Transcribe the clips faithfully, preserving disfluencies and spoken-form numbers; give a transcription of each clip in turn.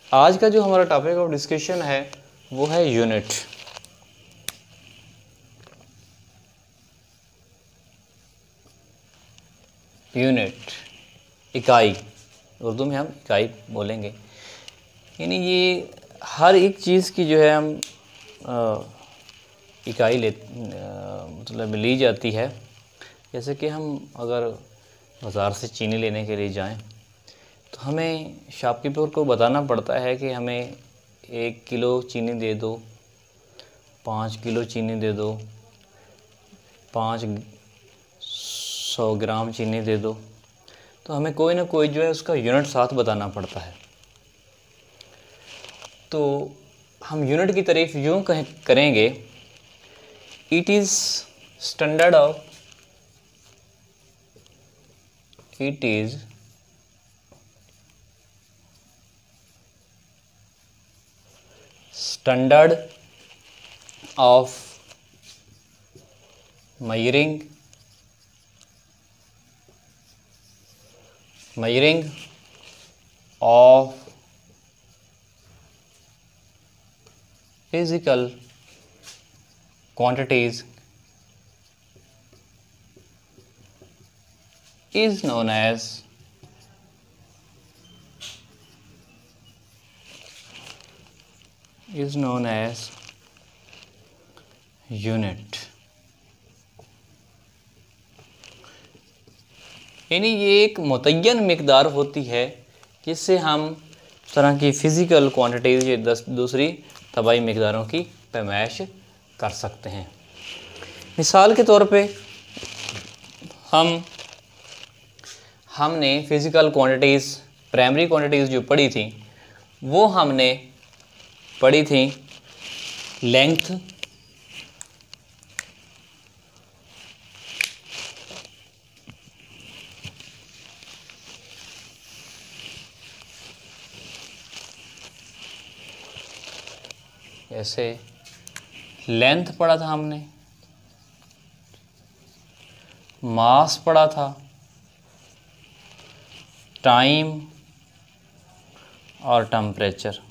आज का जो हमारा टॉपिक ऑफ डिस्कशन है वो है यूनिट। यूनिट इकाई, उर्दू में हम इकाई बोलेंगे। यानी ये हर एक चीज़ की जो है हम आ, इकाई ले मतलब ली जाती है। जैसे कि हम अगर बाज़ार से चीनी लेने के लिए जाएं तो हमें शॉपकीपर को बताना पड़ता है कि हमें एक किलो चीनी दे दो, पाँच किलो चीनी दे दो, पाँच सौ ग्राम चीनी दे दो। तो हमें कोई ना कोई जो है उसका यूनिट साथ बताना पड़ता है। तो हम यूनिट की तारीफ यूँ कहें करेंगे, it is standard of it is standard of measuring measuring of physical quantities is known as is known as unit। यानी ये एक मुतय्यन मिकदार होती है जिससे हम इस तरह की फ़िज़िकल क्वांटिटीज़ या दस दूसरी तबाई मिकदारों की पैमाइश कर सकते हैं। मिसाल के तौर पे हम हमने फ़िज़िकल क्वांटिटीज़ प्राइमरी क्वांटिटीज़ जो पढ़ी थी वो हमने पढ़ी थी लेंथ, जैसे लेंथ पढ़ा था हमने, मास पढ़ा था, टाइम और टेम्परेचर।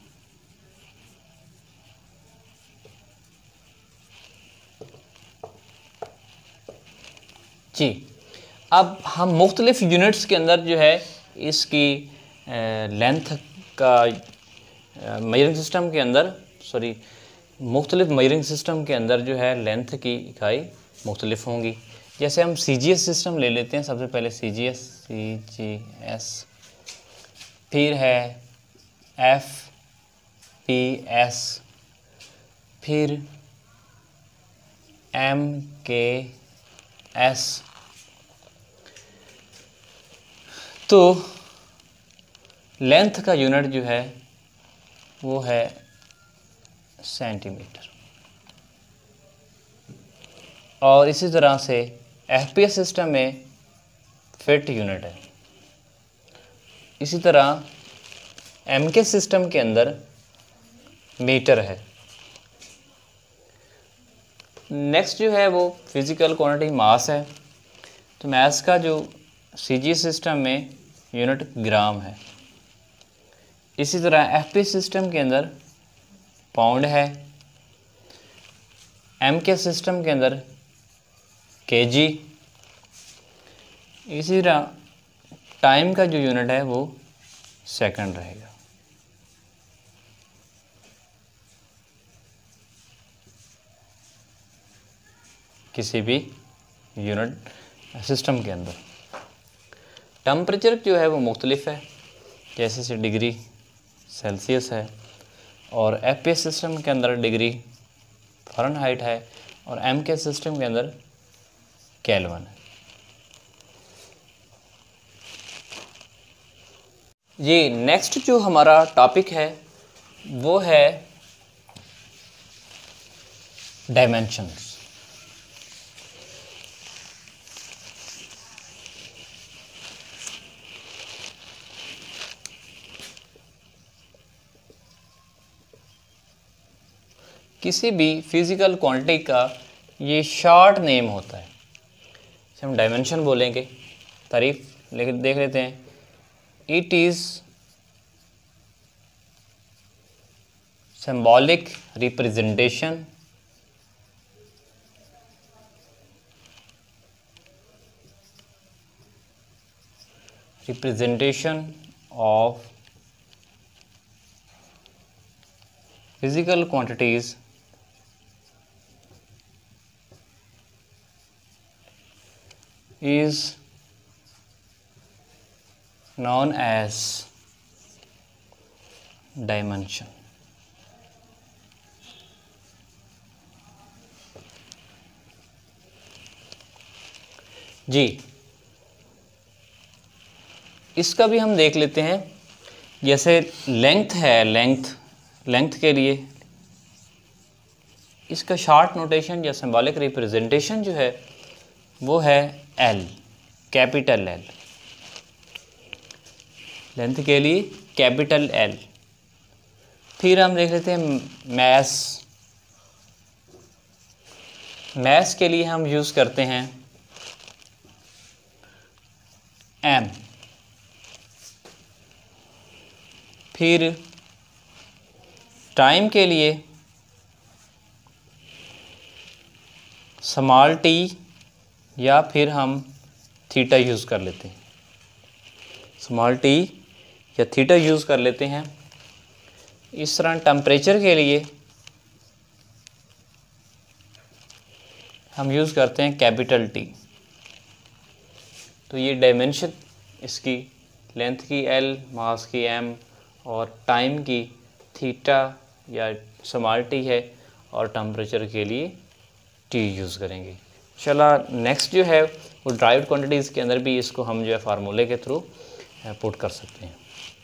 जी, अब हम मुख्तलिफ़ यूनिट्स के अंदर जो है इसकी लेंथ का मेजरिंग सिस्टम के अंदर सॉरी मुख्तलिफ़ मेजरिंग सिस्टम के अंदर जो है लेंथ की इकाई मुख्तलिफ होंगी। जैसे हम सी जी एस सिस्टम ले लेते हैं। सबसे पहले सी जी एस सी जी एस, फिर है एफ पी एस, फिर एम के एस। तो लेंथ का यूनिट जो है वो है सेंटीमीटर। और इसी तरह से एफ पी एस सिस्टम में फिट यूनिट है। इसी तरह एम के सिस्टम के अंदर मीटर है। नेक्स्ट जो है वो फिज़िकल क्वांटिटी मास है। तो मास का जो सी जी सिस्टम में यूनिट ग्राम है। इसी तरह एफ पी एस सिस्टम के अंदर पाउंड है। एम के सिस्टम के अंदर केजी। इसी तरह टाइम का जो यूनिट है वो सेकंड रहेगा। किसी भी यूनिट सिस्टम के अंदर टेम्परेचर जो है वो मुख्तलिफ है। जैसे से डिग्री सेल्सियस है और एफ पी एस सिस्टम के अंदर डिग्री फ़ारेनहाइट है और एम के सिस्टम के अंदर केल्विन है। जी, नेक्स्ट जो हमारा टॉपिक है वो है डायमेंशंस। किसी भी फिज़िकल क्वांटिटी का ये शॉर्ट नेम होता है, इसे हम डायमेंशन बोलेंगे। तारीफ लेके देख लेते हैं। It is symbolic representation representation of physical quantities is known as dimension. जी, इसका भी हम देख लेते हैं। जैसे लेंथ है, लेंथ लेंथ के लिए इसका शॉर्ट नोटेशन या सिंबॉलिक रिप्रेजेंटेशन जो है वो है एल, कैपिटल एल। लेंथ के लिए कैपिटल एल। फिर हम देख लेते हैं मैस। मैस के लिए हम यूज़ करते हैं एम। फिर टाइम के लिए स्मॉल टी या फिर हम थीटा यूज़ कर लेते हैं। स्मॉल टी या थीटा यूज़ कर लेते हैं। इस तरह टेम्परेचर के लिए हम यूज़ करते हैं कैपिटल टी। तो ये डायमेंशन इसकी लेंथ की एल, मास की एम और टाइम की थीटा या स्मॉल टी है, और टेम्परेचर के लिए टी यूज़ करेंगे। चला नेक्स्ट जो है वो ड्राइव्ड क्वांटिटीज़ के अंदर भी इसको हम जो है फार्मूले के थ्रू पुट कर सकते हैं।